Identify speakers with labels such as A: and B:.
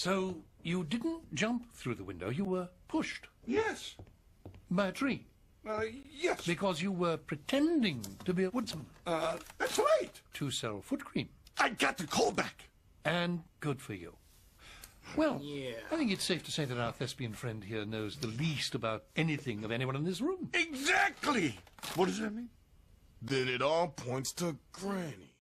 A: So you didn't jump through the window, you were pushed?
B: Yes.
A: By a tree?
B: Yes.
A: Because you were pretending to be a woodsman.
B: That's right.
A: To sell foot cream.
B: I got the callback.
A: And good for you. Well,
C: Yeah.
A: I think it's safe to say that our thespian friend here knows the least about anything of anyone in this room.
B: Exactly. What does that mean?
D: Then it all points to Granny.